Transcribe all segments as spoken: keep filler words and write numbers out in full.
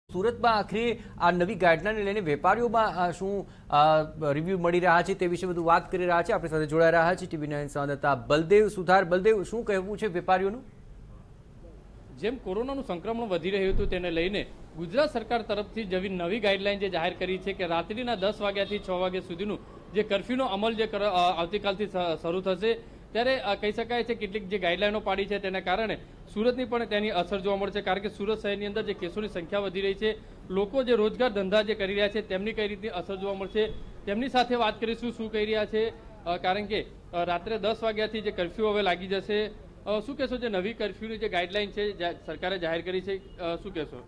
સુરતમાં આખરે આ નવી ગાઈડલાઈન લઈને વેપારીઓમાં શું રિવ્યુ મળી રહ્યા છે તે વિશે બધું વાત કરી રહ્યા છે। આપણી સાથે જોડાઈ રહ્યા છે ટીવી નાઇન સંવાદદાતા બલદેવ સુથાર। બલદેવ, શું કહેવું છે વેપારીઓનું? જેમ કોરોનાનું સંક્રમણ વધી રહ્યું હતું તેને લઈને ગુજરાત સરકાર તરફથી જેવી નવી ગાઈડલાઈન જે જાહેર કરી છે કે રાત્રિના દસ વાગ્યાથી છ વાગ્યા સુધીનું જે કર્ફ્યુનો અમલ જે આવતીકાલથી શરૂ થશે, ત્યારે કહી શકાય છે કેટલીક જે ગાઈડલાઈનો પાડી છે તેના કારણે સુરતની પણ તેની અસર જોવા મળશે। કારણ કે સુરત શહેરની અંદર જે કેસોની સંખ્યા વધી રહી છે, લોકો જે રોજગાર ધંધા જે કરી રહ્યા છે તેમની કઈ રીતની અસર જોવા મળશે તેમની સાથે વાત કરીશું। શું કહી રહ્યા છે, કારણ કે રાત્રે દસ વાગ્યાથી જે કર્ફ્યુ હવે લાગી જશે, શું કહેશો? જે નવી कर्फ्यू जो गाइडलाइन है सरकार जाहिर करी है, शू कहशो?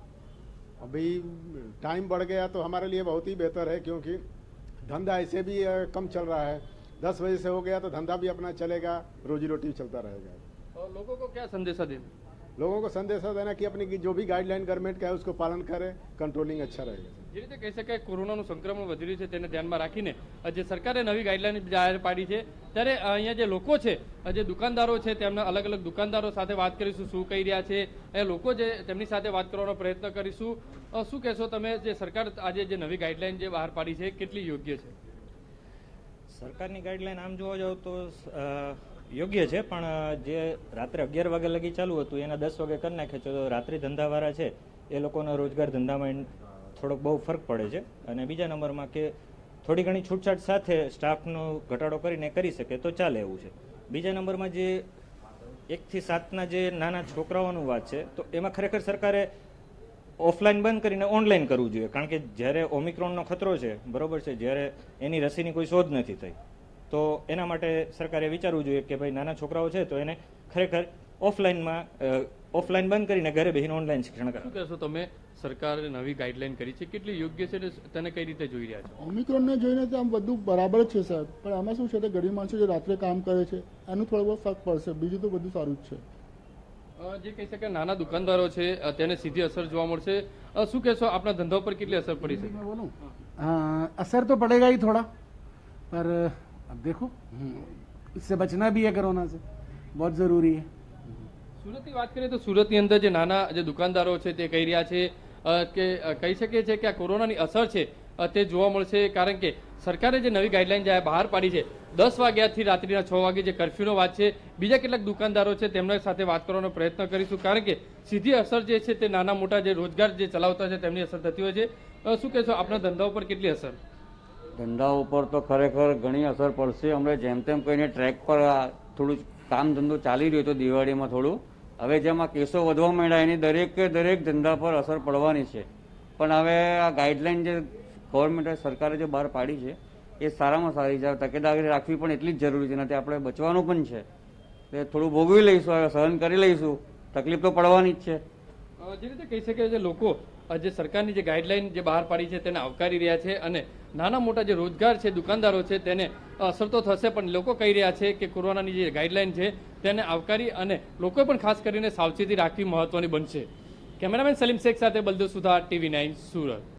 अभी टाइम बढ़ गया तो हमारे लिए बहुत ही बेहतर है, क्योंकि धंधा ऐसे भी कम चल रहा है। दस बजे से हो गया तो धंधा भी अपना चलेगा, रोजी रोटी चलता रहेगा। और लोगों को क्या संदेशा देना? लोगों को संदेशा देना कि अपनी जो भी गाइडलाइन गवर्नमेंट का है उसको पालन करें, कंट्रोलिंग अच्छा रहेगा। જે રીતે કહી શકાય કોરોનાનું સંક્રમણ વધી રહ્યું છે તેને ધ્યાનમાં રાખીને જે સરકારે નવી ગાઈડલાઈન જાહેર પાડી છે, ત્યારે અહીંયા જે લોકો છે, જે દુકાનદારો છે, તેમના અલગ અલગ દુકાનદારો સાથે વાત કરીશું, શું કહી રહ્યા છે એ લોકો જે તેમની સાથે વાત કરવાનો પ્રયત્ન કરીશું। શું કહેશો તમે, જે સરકાર આજે જે નવી ગાઈડલાઈન જે બહાર પાડી છે કેટલી યોગ્ય છે? સરકારની ગાઈડલાઈન આમ જોવા જાવ તો યોગ્ય છે, પણ જે રાત્રે અગિયાર વાગે લગી ચાલુ હતું એના દસ વાગે કરી નાખે છે, તો રાત્રિ ધંધાવાળા છે એ લોકોના રોજગાર ધંધામાં થોડોક બહુ ફરક પડે છે। અને બીજા નંબરમાં કે થોડી ઘણી છૂટછાટ સાથે સ્ટાફનો ઘટાડો કરીને કરી શકે તો ચાલે એવું છે। બીજા નંબરમાં જે એકથી સાતના જે નાના છોકરાઓનું વાત છે, તો એમાં ખરેખર સરકારે ઓફલાઈન બંધ કરીને ઓનલાઈન કરવું જોઈએ, કારણ કે જ્યારે ઓમિક્રોનનો ખતરો છે, બરોબર છે, જ્યારે એની રસીની કોઈ શોધ નથી થઈ, તો એના માટે સરકારે વિચારવું જોઈએ કે ભાઈ નાના છોકરાઓ છે તો એને ખરેખર ઓફલાઈનમાં ઓફલાઈન બંધ કરીને ઘરે બેસીને ઓનલાઈન શિક્ષણ કરે। શું કહેશો તમે, સરકારે નવી ગાઈડલાઈન કરી છે કેટલી યોગ્ય છે, તેને કઈ રીતે જોઈ રહ્યા છો? ઓમિક્રોનને જોઈને તો આમ બધું બરાબર જ છે સાહેબ, પણ આમાં શું છે કે ગરીબ માણસો જે રાત્રે કામ કરે છે એનું થોડો બહુ ફરક પડશે, બીજું તો બધું સારું જ છે। જે કહી શકાય નાના દુકાનદારો છે તેને સીધી અસર જોવા મળશે, શું કહેશો આપણા ધંધા પર કેટલી અસર પડી છે? बोलूं असर तो पड़ेगा ही थोड़ा, पर अब देखो इससे बचना भी है, कोरोना से बहुत जरूरी है। સુરતની વાત કરીએ તો સુરતની અંદર જે નાના જે દુકાનદારો છે તે કહી રહ્યા છે કે કહી શકીએ છીએ કે આ કોરોનાની અસર છે તે જોવા મળશે, કારણ કે સરકારે જે નવી ગાઈડલાઈન બહાર પાડી છે દસ વાગ્યાથી રાત્રિના છ વાગે જે કર્ફ્યુનો વાત છે, બીજા કેટલાક દુકાનદારો છે તેમના સાથે વાત કરવાનો પ્રયત્ન કરીશું, કારણ કે સીધી અસર જે છે તે નાના મોટા જે રોજગાર જે ચલાવતા છે તેમની અસર થતી હોય છે। શું કહેશો, આપણા ધંધા ઉપર કેટલી અસર? ધંધા ઉપર તો ખરેખર ઘણી અસર પડશે। હમણાં જેમ તેમ કહીને ટ્રેક પર થોડું કામ ધંધો ચાલી રહ્યો હતો દિવાળીમાં થોડું, હવે જેમાં કેસો વધવા માંડ્યા એની દરેક દરેક ધંધા પર અસર પડવાની છે। પણ હવે આ ગાઈડલાઈન જે ગવર્મેન્ટે સરકારે જે બહાર પાડી છે એ સારામાં સારી છે, તકેદારી રાખવી પણ એટલી જ જરૂરી છે, નથી આપણે બચવાનું પણ છે, એટલે થોડું ભોગવી લઈશું, હવે સહન કરી લઈશું, તકલીફ તો પડવાની જ છે। જે રીતે કહી શકે છે લોકો જે સરકારની જે ગાઈડલાઈન જે બહાર પાડી છે તેને આવકારી રહ્યા છે, અને નાના મોટા જે રોજગાર છે દુકાનદારો છે તેને અસર તો થશે, પણ લોકો કહી રહ્યા છે કે કોરોનાની જે ગાઈડલાઈન છે તેને આવકારી અને લોકોએ પણ ખાસ કરીને સાવચેતી રાખવી મહત્વની બનશે। કેમેરામેન સલીમ શેખ સાથે બલદેવ સુથાર, ટીવી નાઇન સુરત।